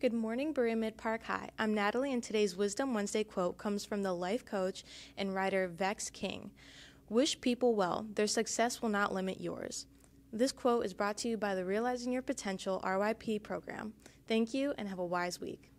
Good morning, Berea-Midpark High. I'm Natalie, and today's Wisdom Wednesday quote comes from the life coach and writer Vex King. Wish people well. Their success will not limit yours. This quote is brought to you by the Realizing Your Potential RYP program. Thank you, and have a wise week.